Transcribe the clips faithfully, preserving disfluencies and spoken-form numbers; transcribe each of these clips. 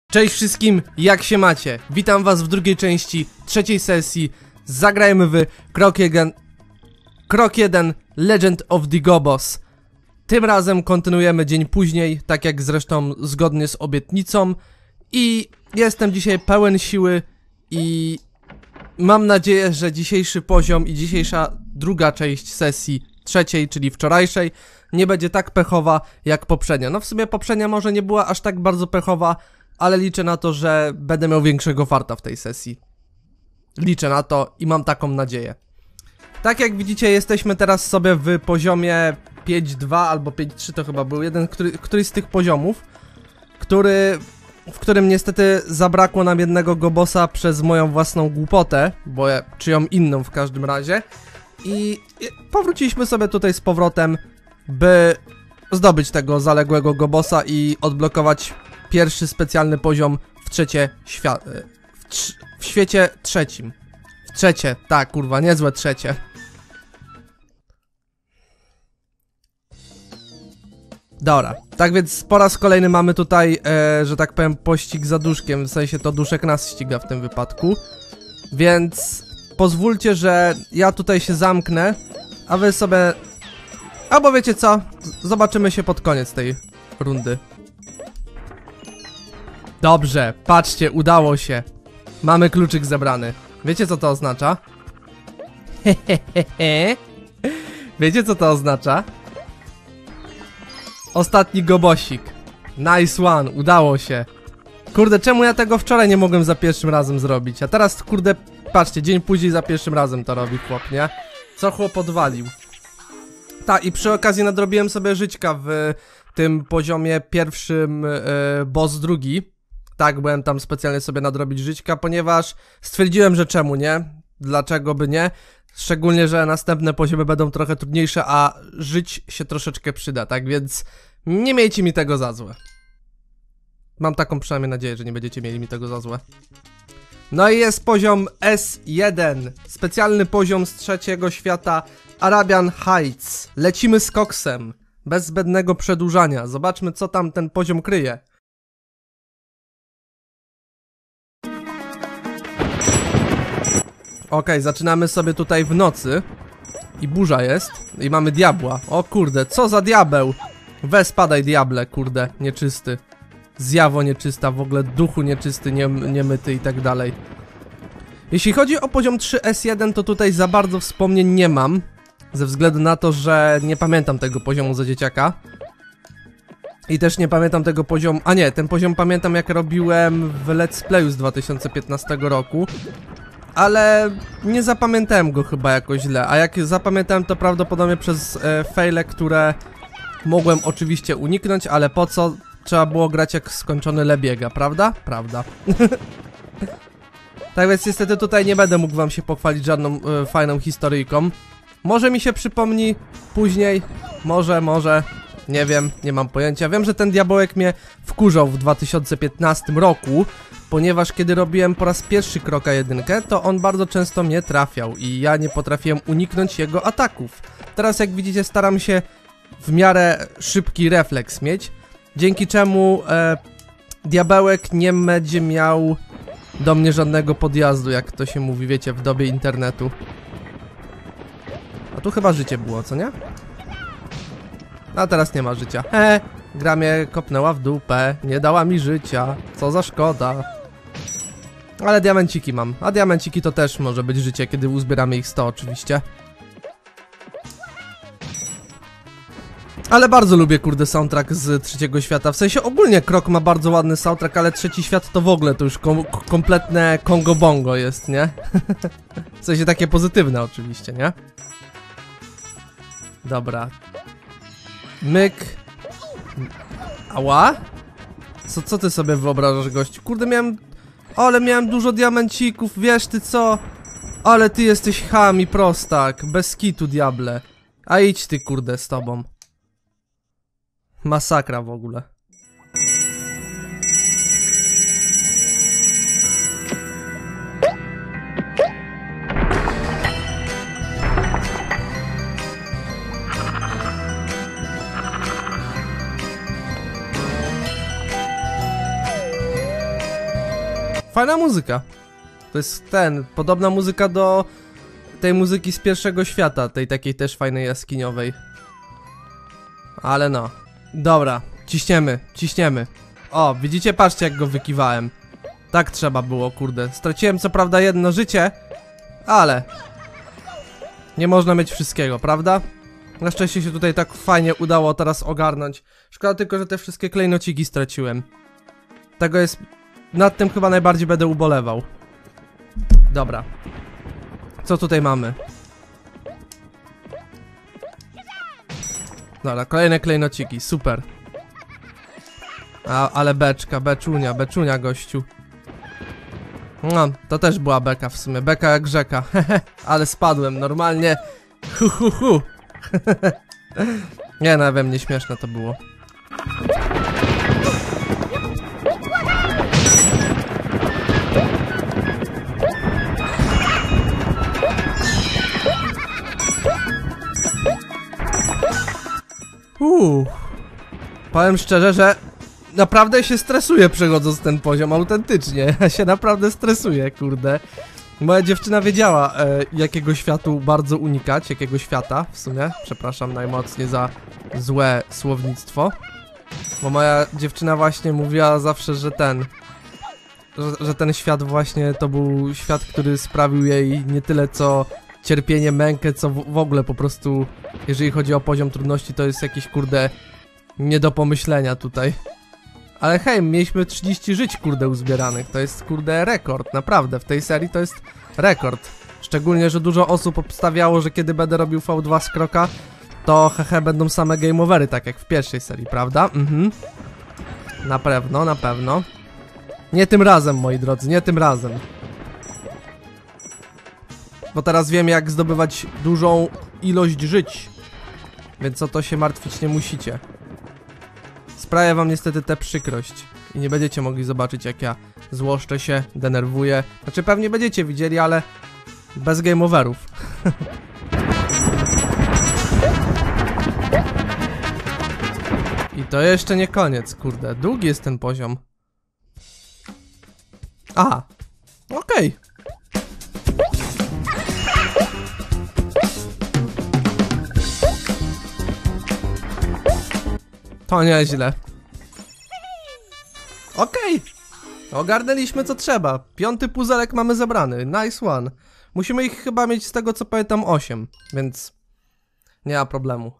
Cześć wszystkim, jak się macie? Witam was w drugiej części trzeciej sesji. Zagrajmy w Krok jeden Krok jeden Legend of the Gobos. Tym razem kontynuujemy dzień później, tak jak zresztą zgodnie z obietnicą. I jestem dzisiaj pełen siły i mam nadzieję, że dzisiejszy poziom i dzisiejsza druga część sesji trzeciej, czyli wczorajszej, nie będzie tak pechowa jak poprzednia. No w sumie poprzednia może nie była aż tak bardzo pechowa, ale liczę na to, że będę miał większego farta w tej sesji. Liczę na to i mam taką nadzieję. Tak jak widzicie, jesteśmy teraz sobie w poziomie pięć dwa albo pięć trzy, to chyba był jeden, który, któryś z tych poziomów, który, w którym niestety zabrakło nam jednego gobosa przez moją własną głupotę, bo ja, czyją inną w każdym razie. I powróciliśmy sobie tutaj z powrotem, by zdobyć tego zaległego gobosa i odblokować pierwszy specjalny poziom w trzecie świat... W, trz w świecie trzecim. W trzecie, tak kurwa, niezłe trzecie. Dobra, tak więc po raz kolejny mamy tutaj, e, że tak powiem, pościg za duszkiem, w sensie to duszek nas ściga w tym wypadku. Więc pozwólcie, że ja tutaj się zamknę, a wy sobie... Albo wiecie co? Zobaczymy się pod koniec tej rundy. Dobrze, patrzcie, udało się. Mamy kluczyk zebrany. Wiecie co to oznacza? Hehehe. Wiecie co to oznacza? Ostatni gobosik. Nice one, udało się. Kurde, czemu ja tego wczoraj nie mogłem za pierwszym razem zrobić? A teraz, kurde, patrzcie, dzień później za pierwszym razem to robi chłop, nie? Co chłop odwalił? Tak, i przy okazji nadrobiłem sobie żyćka w tym poziomie pierwszym, yy, boss drugi. Tak, byłem tam specjalnie sobie nadrobić żyćka, ponieważ stwierdziłem, że czemu nie? Dlaczego by nie? Szczególnie, że następne poziomy będą trochę trudniejsze, a żyć się troszeczkę przyda, tak więc nie miejcie mi tego za złe. Mam taką przynajmniej nadzieję, że nie będziecie mieli mi tego za złe. No i jest poziom S jeden. Specjalny poziom z trzeciego świata, Arabian Heights. Lecimy z koksem, bez zbędnego przedłużania. Zobaczmy, co tam ten poziom kryje. Okej, okay, zaczynamy sobie tutaj w nocy. I burza jest. I mamy diabła. O kurde, co za diabeł? We spadaj, diable, kurde, nieczysty. Zjawo nieczysta, w ogóle duchu nieczysty, nie, niemyty i tak dalej. Jeśli chodzi o poziom trzy S jeden, to tutaj za bardzo wspomnień nie mam. Ze względu na to, że nie pamiętam tego poziomu za dzieciaka. I też nie pamiętam tego poziomu... A nie, ten poziom pamiętam, jak robiłem w Let's Playu z dwa tysiące piętnastego roku. Ale nie zapamiętałem go chyba jakoś źle. A jak zapamiętałem, to prawdopodobnie przez e, faile, które mogłem oczywiście uniknąć, ale po co? Trzeba było grać jak skończony lebiega, prawda? Prawda. Tak więc niestety tutaj nie będę mógł wam się pochwalić żadną e, fajną historyjką. Może mi się przypomni później, może, może, nie wiem, nie mam pojęcia. Wiem, że ten diabełek mnie wkurzał w dwa tysiące piętnastym roku, ponieważ kiedy robiłem po raz pierwszy kroka jedynkę, to on bardzo często mnie trafiał i ja nie potrafiłem uniknąć jego ataków. Teraz jak widzicie, staram się w miarę szybki refleks mieć, dzięki czemu e, diabełek nie będzie miał do mnie żadnego podjazdu, jak to się mówi, wiecie, w dobie internetu. A tu chyba życie było, co nie? A teraz nie ma życia. He, gra mnie kopnęła w dupę, nie dała mi życia. Co za szkoda. Ale diamenciki mam. A diamenciki to też może być życie, kiedy uzbieramy ich sto oczywiście. Ale bardzo lubię, kurde, soundtrack z trzeciego świata. W sensie ogólnie Krok ma bardzo ładny soundtrack, ale trzeci świat to w ogóle to już kom kompletne Kongo Bongo jest, nie? W sensie takie pozytywne oczywiście, nie? Dobra. Myk. Ała? Co, co ty sobie wyobrażasz, gościu? Kurde, miałem... Ale miałem dużo diamencików, wiesz ty co? Ale ty jesteś cham i prostak. Bez kitu, diable. A idź ty, kurde, z tobą. Masakra w ogóle. fajna muzyka. To jest ten, podobna muzyka do tej muzyki z pierwszego świata, tej takiej też fajnej jaskiniowej. Ale no. Dobra, ciśniemy, ciśniemy. O, widzicie? Patrzcie jak go wykiwałem. Tak trzeba było, kurde. Straciłem co prawda jedno życie, ale nie można mieć wszystkiego, prawda? Na szczęście się tutaj tak fajnie udało teraz ogarnąć. Szkoda tylko, że te wszystkie klejnociki straciłem. Tego jest... Nad tym chyba najbardziej będę ubolewał. Dobra. Co tutaj mamy? Dobra, kolejne klejnociki, super. A, ale beczka, beczunia, beczunia gościu. No, to też była beka w sumie, beka jak rzeka. Ale spadłem, normalnie. Hu hu hu. Nie, no we mnie śmieszne to było. Uuu. Powiem szczerze, że naprawdę się stresuję przechodząc ten poziom, autentycznie. Ja się naprawdę stresuję, kurde. Moja dziewczyna wiedziała, e, jakiego światu bardzo unikać, jakiego świata w sumie. Przepraszam najmocniej za złe słownictwo. Bo moja dziewczyna właśnie mówiła zawsze, że ten... Że, że ten świat właśnie to był świat, który sprawił jej nie tyle co cierpienie, mękę, co w, w ogóle po prostu... Jeżeli chodzi o poziom trudności, to jest jakiś, kurde, nie do pomyślenia tutaj. Ale hej, mieliśmy trzydzieści żyć, kurde, uzbieranych. To jest, kurde, rekord, naprawdę. W tej serii to jest rekord. Szczególnie, że dużo osób obstawiało, że kiedy będę robił V dwa z kroka, to hehe, będą same game overy, tak jak w pierwszej serii, prawda? Mhm. Na pewno, na pewno. Nie tym razem, moi drodzy, nie tym razem. Bo teraz wiem, jak zdobywać dużą ilość żyć. Więc o to się martwić nie musicie. Sprawię wam niestety tę przykrość. I nie będziecie mogli zobaczyć, jak ja złoszczę się, denerwuję. Znaczy pewnie będziecie widzieli, ale bez game overów. I to jeszcze nie koniec, kurde. Długi jest ten poziom. Aha. Okej. Okay. To nieźle. Okej. Okay. Ogarnęliśmy co trzeba. Piąty puzelek mamy zebrany. Nice one. Musimy ich chyba mieć z tego co pamiętam osiem, więc nie ma problemu.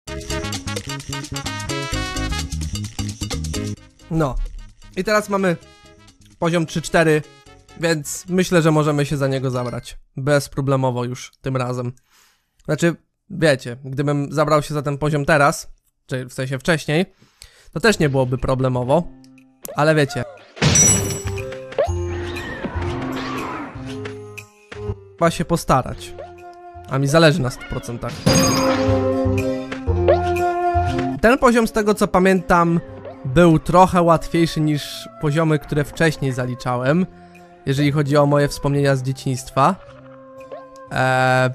No. I teraz mamy poziom trzy cztery, więc myślę, że możemy się za niego zabrać. Bezproblemowo już tym razem. Znaczy, wiecie, gdybym zabrał się za ten poziom teraz, czy w sensie wcześniej, to też nie byłoby problemowo, ale wiecie. Trzeba się postarać, a mi zależy na stu procentach. Ten poziom, z tego co pamiętam, był trochę łatwiejszy niż poziomy, które wcześniej zaliczałem, jeżeli chodzi o moje wspomnienia z dzieciństwa. Eee...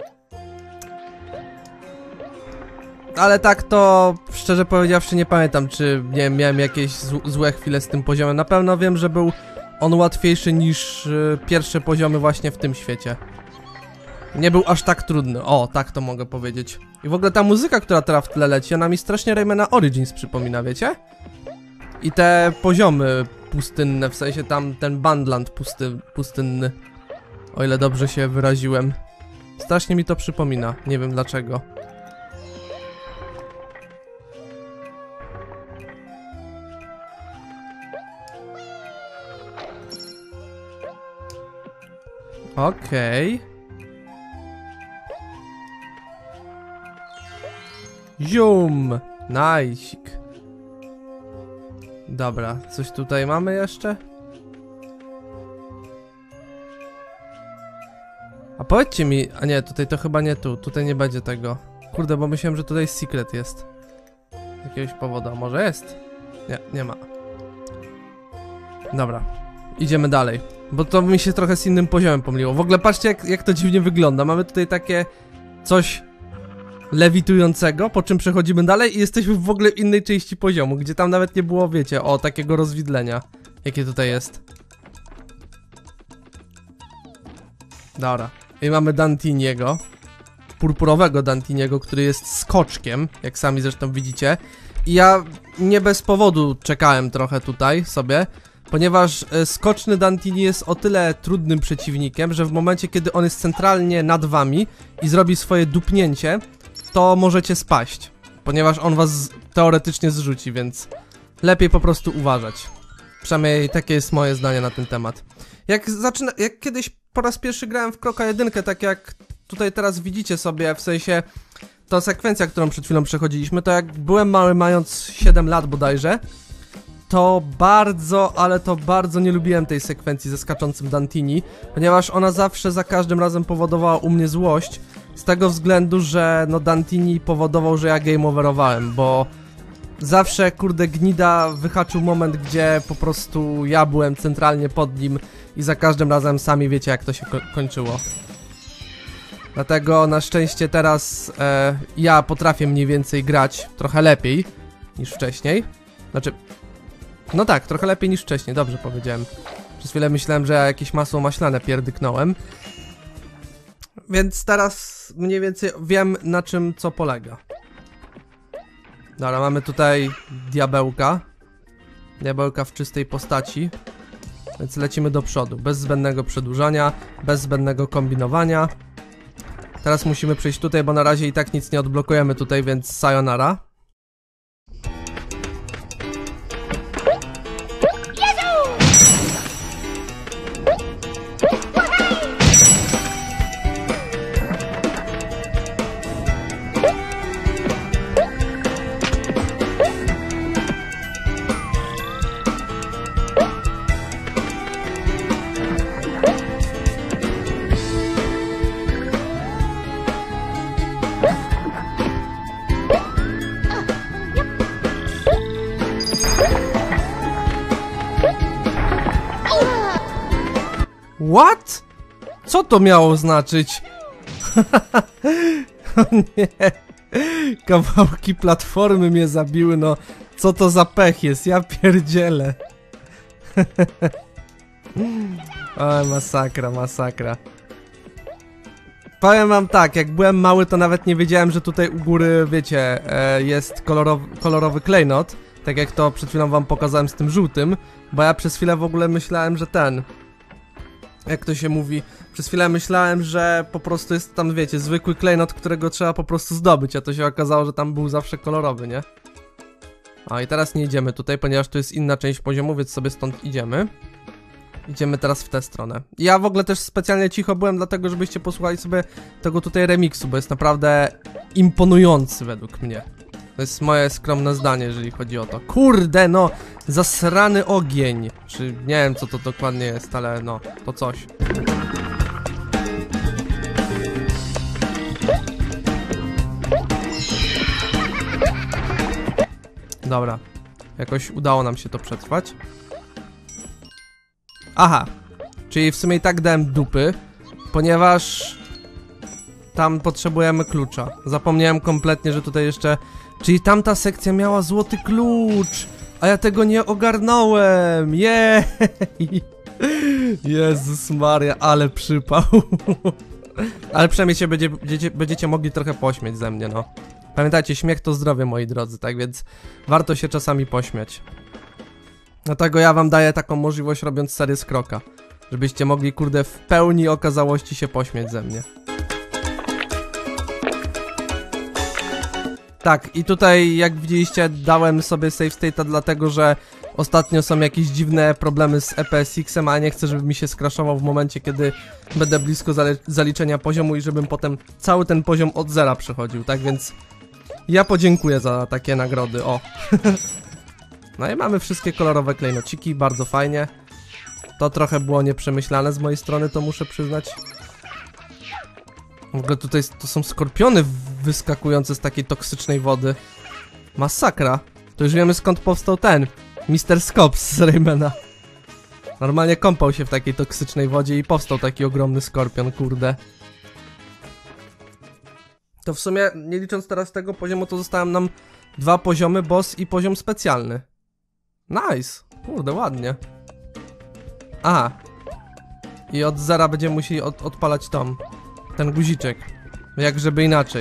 Ale tak to, szczerze powiedziawszy, nie pamiętam, czy nie wiem, miałem jakieś złe chwile z tym poziomem. Na pewno wiem, że był on łatwiejszy niż y, pierwsze poziomy właśnie w tym świecie. Nie był aż tak trudny, o, tak to mogę powiedzieć. I w ogóle ta muzyka, która teraz w tle leci, ona mi strasznie Raymana Origins przypomina, wiecie? I te poziomy pustynne, w sensie tam ten Bandland pusty, pustynny. O ile dobrze się wyraziłem. Strasznie mi to przypomina, nie wiem dlaczego. Okej. Okay. Zium! Najsik. Dobra, coś tutaj mamy jeszcze? A powiedzcie mi... A nie, tutaj to chyba nie tu. Tutaj nie będzie tego. Kurde, bo myślałem, że tutaj secret jest. Z jakiegoś powodu. Może jest? Nie, nie ma. Dobra. Idziemy dalej. Bo to mi się trochę z innym poziomem pomyliło. W ogóle patrzcie, jak, jak to dziwnie wygląda. Mamy tutaj takie coś lewitującego, po czym przechodzimy dalej i jesteśmy w ogóle w innej części poziomu, gdzie tam nawet nie było, wiecie, o takiego rozwidlenia, jakie tutaj jest. Dobra. I mamy Dantiniego. Purpurowego Dantiniego, który jest skoczkiem, jak sami zresztą widzicie. I ja nie bez powodu czekałem trochę tutaj sobie, ponieważ skoczny Dantini jest o tyle trudnym przeciwnikiem, że w momencie, kiedy on jest centralnie nad wami i zrobi swoje dupnięcie, to możecie spaść, ponieważ on was teoretycznie zrzuci, więc lepiej po prostu uważać. Przynajmniej takie jest moje zdanie na ten temat. Jak zaczyna, jak kiedyś po raz pierwszy grałem w Kroka jeden, tak jak tutaj teraz widzicie sobie, w sensie ta sekwencja, którą przed chwilą przechodziliśmy, to jak byłem mały, mając siedem lat bodajże, to bardzo, ale to bardzo nie lubiłem tej sekwencji ze skaczącym Dantini, ponieważ ona zawsze za każdym razem powodowała u mnie złość, z tego względu, że no Dantini powodował, że ja game overowałem, bo zawsze, kurde, gnida wyhaczył moment, gdzie po prostu ja byłem centralnie pod nim i za każdym razem sami wiecie, jak to się ko kończyło. Dlatego na szczęście teraz e, ja potrafię mniej więcej grać trochę lepiej niż wcześniej. Znaczy, no tak, trochę lepiej niż wcześniej, dobrze powiedziałem. Przez chwilę myślałem, że ja jakieś masło maślane pierdyknąłem. Więc teraz mniej więcej wiem, na czym co polega. Dobra, mamy tutaj diabełka. Diabełka w czystej postaci. Więc lecimy do przodu, bez zbędnego przedłużania, bez zbędnego kombinowania. Teraz musimy przejść tutaj, bo na razie i tak nic nie odblokujemy tutaj, więc sayonara. What? Co to miało znaczyć? O nie. Kawałki platformy mnie zabiły, no. Co to za pech jest? Ja pierdzielę. O, masakra, masakra. Powiem wam tak, jak byłem mały, to nawet nie wiedziałem, że tutaj u góry, wiecie, jest kolorowy, kolorowy klejnot. Tak jak to przed chwilą wam pokazałem z tym żółtym. Bo ja przez chwilę w ogóle myślałem, że ten... Jak to się mówi, przez chwilę myślałem, że po prostu jest tam, wiecie, zwykły klejnot, którego trzeba po prostu zdobyć, a to się okazało, że tam był zawsze kolorowy, nie? A i teraz nie idziemy tutaj, ponieważ tu jest inna część poziomu, więc sobie stąd idziemy. Idziemy teraz w tę stronę. Ja w ogóle też specjalnie cicho byłem, dlatego żebyście posłuchali sobie tego tutaj remiksu, bo jest naprawdę imponujący według mnie. To jest moje skromne zdanie, jeżeli chodzi o to. Kurde, no! Zasrany ogień. Czy nie wiem, co to dokładnie jest, ale no, to coś. Dobra. Jakoś udało nam się to przetrwać. Aha. Czyli w sumie i tak dałem dupy, ponieważ tam potrzebujemy klucza. Zapomniałem kompletnie, że tutaj jeszcze... Czyli tamta sekcja miała złoty klucz, a ja tego nie ogarnąłem. Jej! Jezus Maria, ale przypał. Ale przynajmniej się będzie, będziecie, będziecie mogli trochę pośmiać ze mnie, no. Pamiętajcie, śmiech to zdrowie, moi drodzy, tak więc warto się czasami pośmiać. Dlatego ja wam daję taką możliwość, robiąc serię z Kroka, żebyście mogli, kurde, w pełni okazałości się pośmiać ze mnie. Tak, i tutaj, jak widzieliście, dałem sobie save state'a dlatego, że ostatnio są jakieś dziwne problemy z E P S X-em, a nie chcę, żeby mi się skraszował w momencie, kiedy będę blisko zaliczenia poziomu i żebym potem cały ten poziom od zera przechodził, tak więc ja podziękuję za takie nagrody, o. No i mamy wszystkie kolorowe klejnociki, bardzo fajnie. To trochę było nieprzemyślane z mojej strony, to muszę przyznać. W ogóle tutaj to są skorpiony wyskakujące z takiej toksycznej wody. Masakra. To już wiemy, skąd powstał ten mister Skops z Raymana. Normalnie kąpał się w takiej toksycznej wodzie i powstał taki ogromny skorpion, kurde. To w sumie, nie licząc teraz tego poziomu, to zostały nam dwa poziomy, boss i poziom specjalny. Nice. Kurde, ładnie. Aha. I od zera będziemy musieli od, odpalać tom. Ten guziczek. Jak żeby inaczej.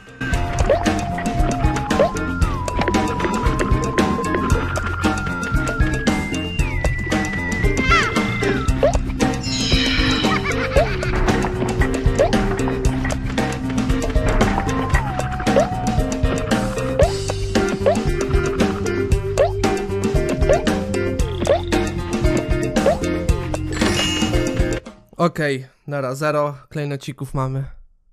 Okej, okay, nara, zero klejnocików mamy.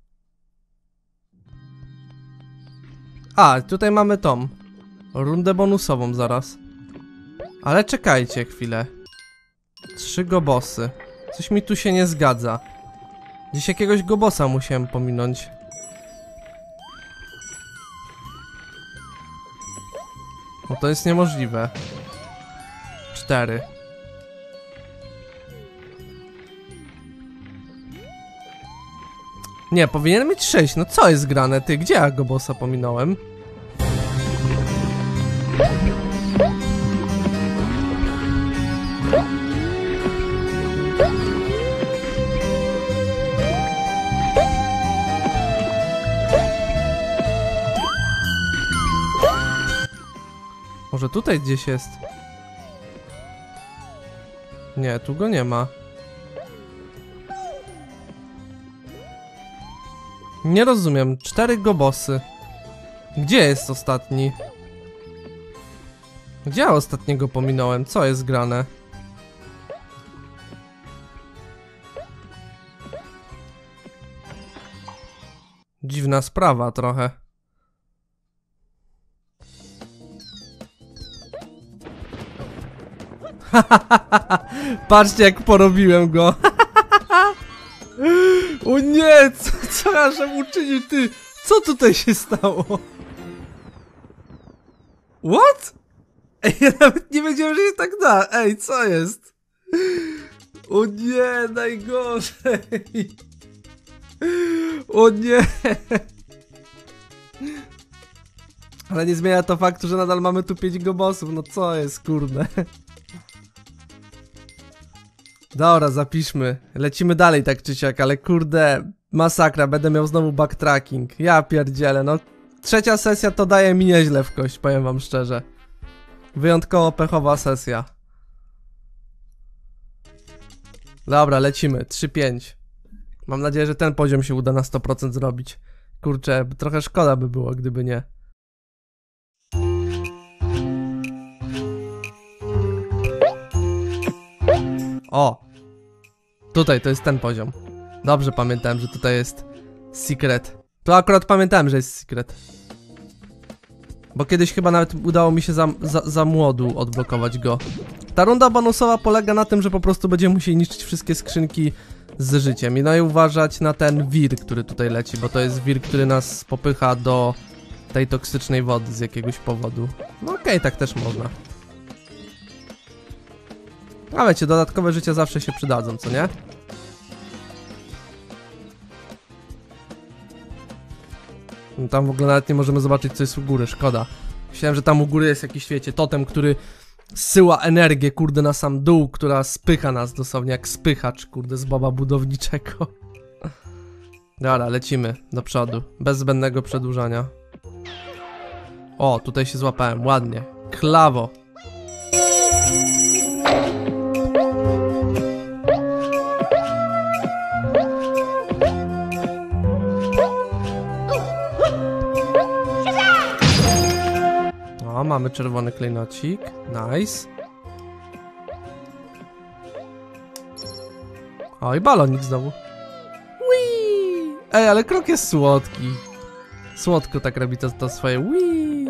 A, tutaj mamy tą rundę bonusową zaraz. Ale czekajcie chwilę. Trzy gobosy. Coś mi tu się nie zgadza. Gdzieś jakiegoś gobosa musiałem pominąć. No to jest niemożliwe. Cztery. Nie, powinien mieć sześć. No co jest grane, ty? Gdzie ja go bossa pominąłem? Może tutaj gdzieś jest? Nie, tu go nie ma. Nie rozumiem, cztery gobosy. Gdzie jest ostatni? Gdzie ja ostatniego pominąłem? Co jest grane? Dziwna sprawa trochę. Patrzcie jak porobiłem go. O nie, co, co ja żem uczynił, ty? Co tutaj się stało? What? Ej, ja nawet nie wiedziałem, że się tak da. Ej, co jest? O nie, najgorzej. O nie. Ale nie zmienia to faktu, że nadal mamy tu pięć gobosów. No co jest, kurde. Dobra, zapiszmy. Lecimy dalej tak czy siak, ale kurde, masakra, będę miał znowu backtracking. Ja pierdzielę, no. Trzecia sesja to daje mi nieźle w kość, powiem wam szczerze. Wyjątkowo pechowa sesja. Dobra, lecimy. trzy pięć. Mam nadzieję, że ten poziom się uda na sto procent zrobić. Kurczę, trochę szkoda by było, gdyby nie. O! Tutaj to jest ten poziom. Dobrze pamiętałem, że tutaj jest secret. To akurat pamiętałem, że jest secret. Bo kiedyś chyba nawet udało mi się za, za, za młodu odblokować go. Ta runda bonusowa polega na tym, że po prostu będziemy musieli niszczyć wszystkie skrzynki z życiem. I no i uważać na ten wir, który tutaj leci, bo to jest wir, który nas popycha do tej toksycznej wody z jakiegoś powodu. No okej, okay, tak też można. A wiecie, dodatkowe życia zawsze się przydadzą, co nie? No tam w ogóle nawet nie możemy zobaczyć, co jest u góry, szkoda. Myślałem, że tam u góry jest jakiś, wiecie, totem, który zsyła energię, kurde, na sam dół, która spycha nas dosłownie, jak spychacz, kurde, z Boba Budowniczego. Dobra, lecimy do przodu, bez zbędnego przedłużania. O, tutaj się złapałem, ładnie. Klawo. O, mamy czerwony klejnocik. Nice. O, i balonik znowu. Whee! Ej, ale krok jest słodki. Słodko tak robi to, to swoje whee!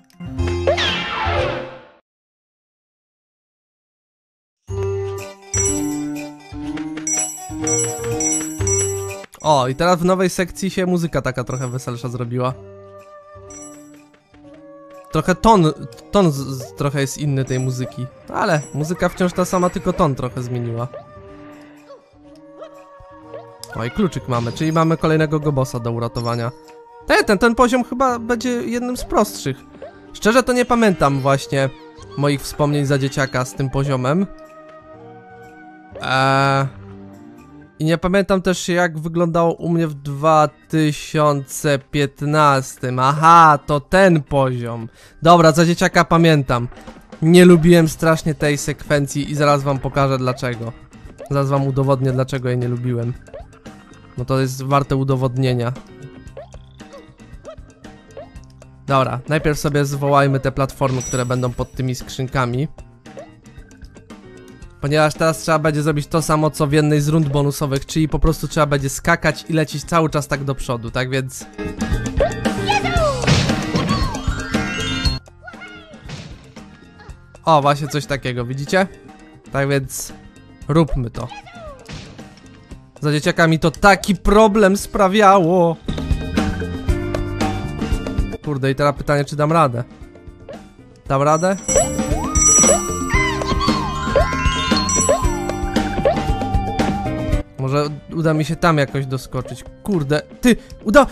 O, i teraz w nowej sekcji się muzyka taka trochę weselsza zrobiła. Trochę ton, ton z, z, trochę jest inny tej muzyki. Ale muzyka wciąż ta sama, tylko ton trochę zmieniła. O, i kluczyk mamy, czyli mamy kolejnego gobosa do uratowania. Ten, ten, ten poziom chyba będzie jednym z prostszych. Szczerze to nie pamiętam właśnie moich wspomnień za dzieciaka z tym poziomem. Eee... I nie pamiętam też jak wyglądało u mnie w dwa tysiące piętnastym. Aha, to ten poziom. Dobra, za dzieciaka pamiętam. Nie lubiłem strasznie tej sekwencji i zaraz wam pokażę dlaczego. Zaraz wam udowodnię dlaczego jej nie lubiłem. No to jest warte udowodnienia. Dobra, najpierw sobie zwołajmy te platformy, które będą pod tymi skrzynkami. Ponieważ teraz trzeba będzie zrobić to samo co w jednej z rund bonusowych, czyli po prostu trzeba będzie skakać i lecieć cały czas tak do przodu, tak więc... O, właśnie coś takiego, widzicie? Tak więc... róbmy to. Za dzieciakami to taki problem sprawiało. Kurde, i teraz pytanie, czy dam radę? Dam radę? Może uda mi się tam jakoś doskoczyć. Kurde, ty, uda...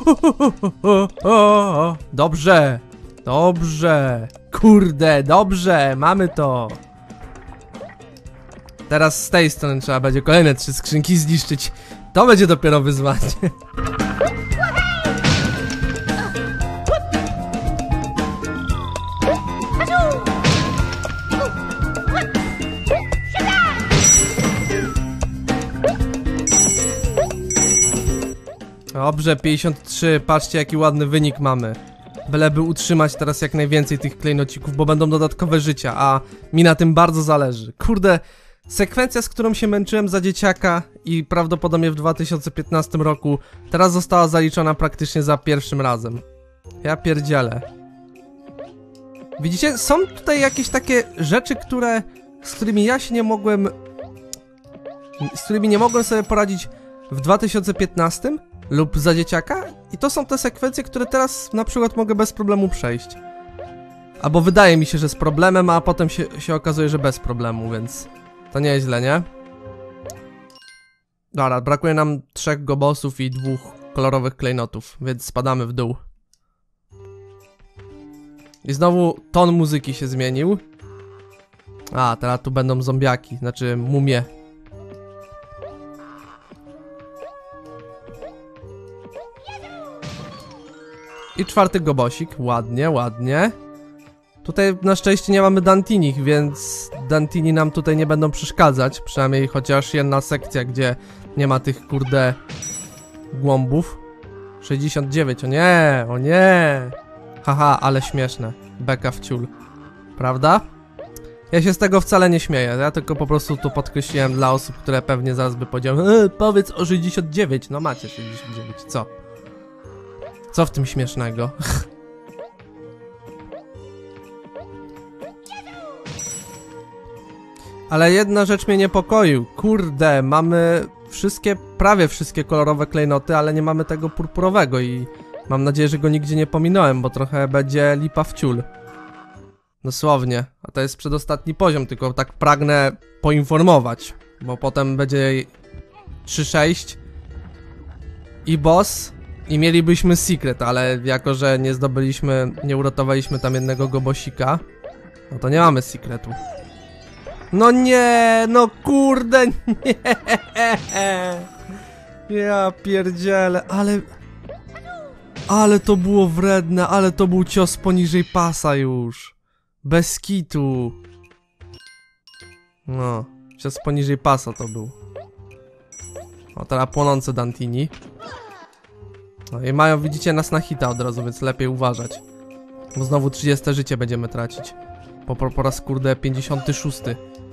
Dobrze, dobrze. Kurde, dobrze, mamy to. Teraz z tej strony trzeba będzie kolejne trzy skrzynki zniszczyć. To będzie dopiero wyzwanie. Dobrze, pięćdziesiąt trzy, patrzcie jaki ładny wynik mamy. Byleby utrzymać teraz jak najwięcej tych klejnocików, bo będą dodatkowe życia, a mi na tym bardzo zależy. Kurde, sekwencja, z którą się męczyłem za dzieciaka i prawdopodobnie w dwa tysiące piętnastym roku, teraz została zaliczona praktycznie za pierwszym razem. Ja pierdzielę. Widzicie, są tutaj jakieś takie rzeczy, które, z którymi ja się nie mogłem, z którymi nie mogłem sobie poradzić w dwa tysiące piętnastym lub za dzieciaka i to są te sekwencje, które teraz na przykład mogę bez problemu przejść. Albo wydaje mi się, że z problemem, a potem się, się okazuje, że bez problemu, więc to nie jest źle, nie? Dobra, brakuje nam trzech gobosów i dwóch kolorowych klejnotów, więc spadamy w dół. I znowu ton muzyki się zmienił. A, teraz tu będą zombiaki, znaczy mumie. I czwarty gobosik, ładnie, ładnie. Tutaj na szczęście nie mamy Dantinich, więc Dantini nam tutaj nie będą przeszkadzać. Przynajmniej chociaż jedna sekcja, gdzie nie ma tych kurde głąbów. sześćdziesiąt dziewięć, o nie, o nie. Haha, ale śmieszne. Beka w ciul. Prawda? Ja się z tego wcale nie śmieję, ja tylko po prostu tu podkreśliłem dla osób, które pewnie zaraz by powiedziały e, powiedz o sześćdziesiąt dziewięć, no macie sześćdziesiąt dziewięć, co? Co w tym śmiesznego? Ale jedna rzecz mnie niepokoi. Kurde, mamy wszystkie, prawie wszystkie kolorowe klejnoty, ale nie mamy tego purpurowego i mam nadzieję, że go nigdzie nie pominąłem, bo trochę będzie lipa w ciul. Dosłownie. A to jest przedostatni poziom, tylko tak pragnę poinformować, bo potem będzie trzy sześć i boss i mielibyśmy secret, ale jako, że nie zdobyliśmy, nie uratowaliśmy tam jednego gobosika, no to nie mamy secretu. No nie, no kurde, nie. Ja pierdzielę, ale... Ale to było wredne, ale to był cios poniżej pasa już. Bez kitu. No, cios poniżej pasa to był. O, teraz płonące Dantini. No i mają, widzicie, nas na hita od razu, więc lepiej uważać. Bo znowu trzydzieste życie będziemy tracić. Po, po, po raz kurde pięćdziesiąty szósty.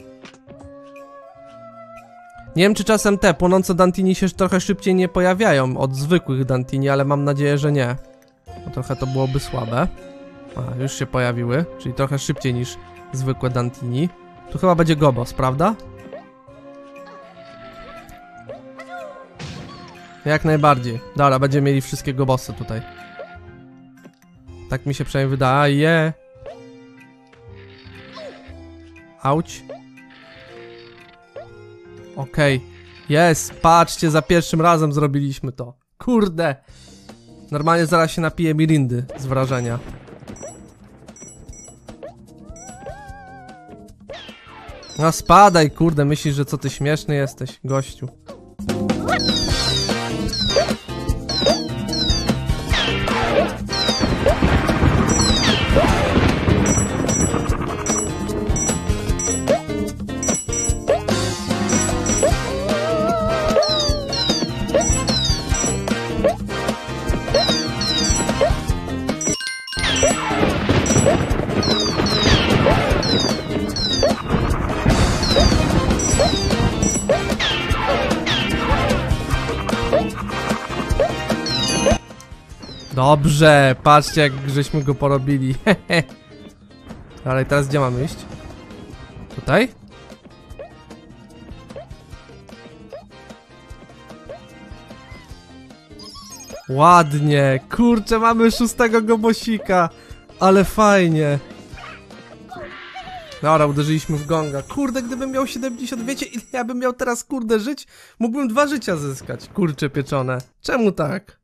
Nie wiem, czy czasem te płonące Dantini się trochę szybciej nie pojawiają od zwykłych Dantini, ale mam nadzieję, że nie. Bo trochę to byłoby słabe. A, już się pojawiły, czyli trochę szybciej niż zwykłe Dantini. Tu chyba będzie gobos, prawda? Jak najbardziej. Dobra, będziemy mieli wszystkie gobosy tutaj. Tak mi się przynajmniej wydaje. Auć. Okej. Okay. Jest, patrzcie, za pierwszym razem zrobiliśmy to. Kurde. Normalnie zaraz się napiję mirindy z wrażenia. No spadaj, kurde, myślisz, że co ty śmieszny jesteś, gościu. Dobrze, patrzcie jak żeśmy go porobili. Ale teraz gdzie mamy iść? Tutaj? Ładnie, kurczę, mamy szóstego gobosika. Ale fajnie. Dobra, uderzyliśmy w gonga. Kurde, gdybym miał siedemdziesiąt, wiecie ile ja bym miał teraz, kurde, żyć? Mógłbym dwa życia zyskać, kurcze pieczone. Czemu tak?